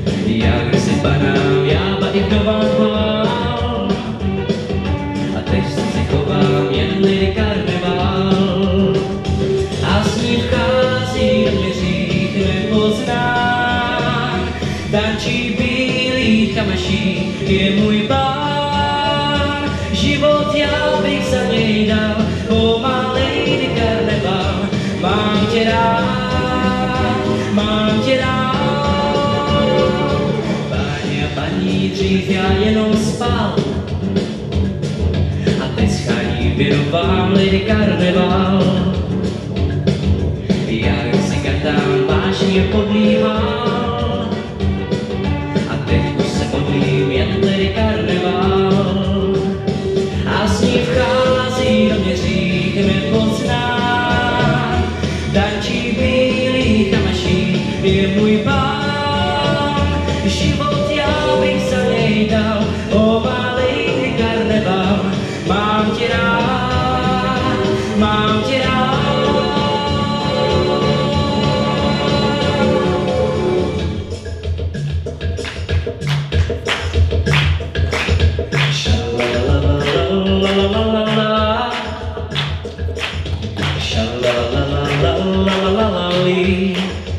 Jak si banám, já baťkovával. A teď si chovám jen karneval. A s ním vchází do mě hřích nepoznán. Tančí bílých kamaší, je můj pán. Život já bych za něj dal, o malej karneval. Mám tě rád, mám tě rád. Páni a paní, dřív já jenom spal. A teď schání věnovám lidi karneval. Jak si kartám vážně podlíval. A teď už se modlím jen lidi karneval. A s ním vchází do mě hřích nepoznán. Tančí bílých kamaší, je můj pán. Život já bych za něj dal, o malej karneval. Mám tě rád, mám tě rád. Sha-la-la-la-la-la-la-la-la. Sha-la-la-la-la-la-la-la-la-la.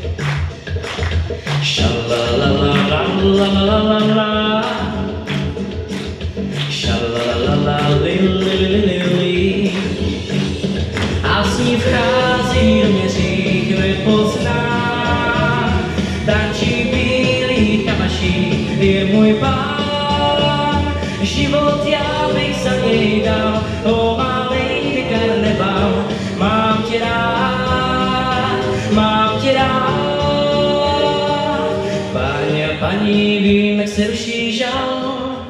Sha-la-la-la-la-la-la-la-la. Sha-la-la-la-la-li-li-li-li-li. A s ní vchází do mě hřích nepoznán. Tančí bílých kamaší, je můj pán. Život já bych za něj dal, o malej karneval. Mám tě rád, mám tě rád. Páni a paní, vím, jak se ruší žal.